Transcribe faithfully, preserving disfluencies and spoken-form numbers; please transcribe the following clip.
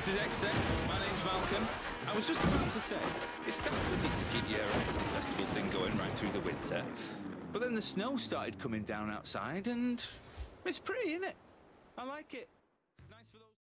This is Excess. My name's Malcolm. I was just about to say, it's definitely to keep your uh, festival thing going right through the winter. But then the snow started coming down outside, and it's pretty, innit? I like it. Nice for those.